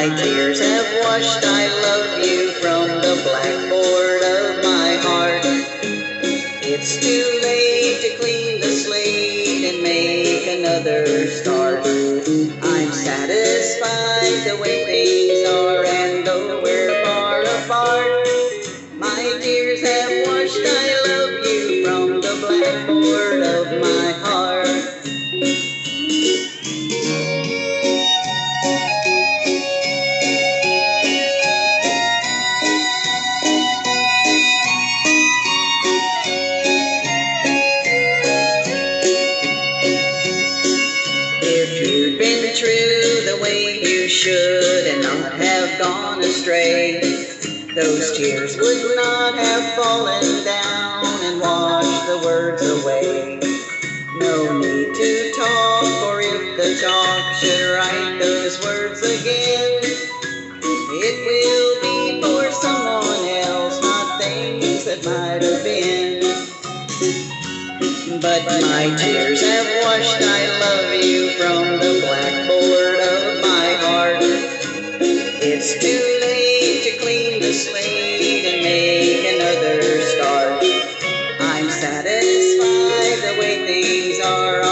My tears have washed I love you from the blackboard of my heart. It's too late to clean the slate and make another start. I'm satisfied the way things are, and though we're far apart, my tears have washed I love you from the blackboard of my heart. If you'd been true the way you should and not have gone astray, those tears would not have fallen down and washed the words away. No need to talk, for if the chalk should write those words again, it will be for someone else, not things that might have been. But my tears have washed I love you from the blackboard of my heart. It's too late to clean the slate and make another start. I'm satisfied the way things are.